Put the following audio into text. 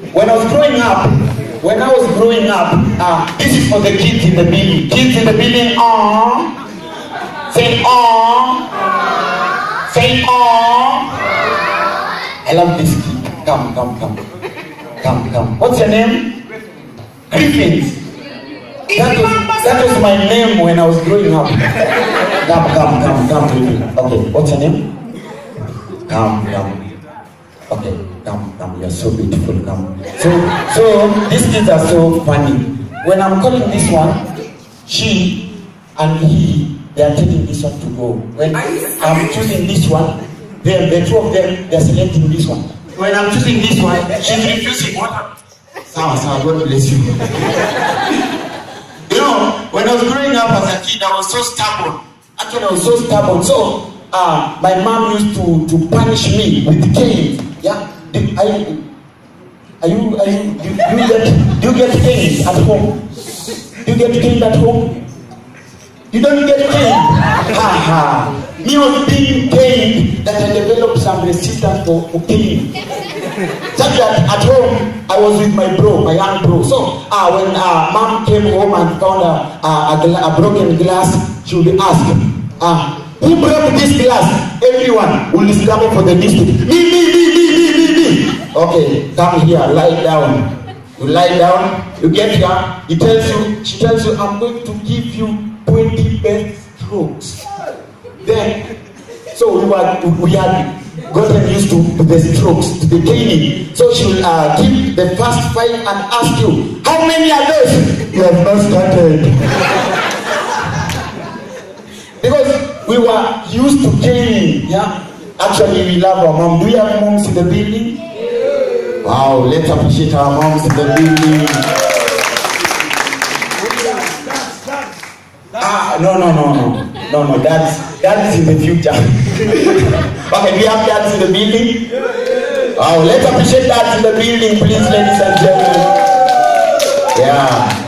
when I was growing up, this is for the kids in the building. Kids in the building, say say I love this kid. Come. What's your name? Griffins. That was my name when I was growing up. Come, Griffin. Okay, what's your name? Come. Okay, come. You're so beautiful. Come. So these kids are so funny. When I'm calling this one, she and he, they are taking this one to go. When I'm choosing this one, the two of them, they're selecting this one. When I'm choosing this one, she's refusing. What? Sawa, God bless you. You know, when I was growing up as a kid, I was so stubborn. Actually, I was so stubborn. So, my mom used to punish me with cane. Yeah? Do you get cane at home? Do you get cane at home? You don't get cane. Me was being paid that I developed some resistance for pain. Such that at home, I was with my young bro. So when mom came home and found a broken glass, she would ask, who broke this glass? Everyone will discover for the district. Me. Okay, come here, lie down. You lie down, you get here, she tells you, I'm going to give you 20 best strokes. Then, so we had gotten used to the strokes, to the caning. So she will give the first 5 and ask you, how many are those? You have not started. Because we were used to caning, yeah? Actually, we love our mom. Do we have moms in the building? Wow, let's appreciate our moms in the building. No, that's in the future. Okay, we have dads in the building? Wow, let's appreciate dads in the building, please, ladies and gentlemen. Yeah.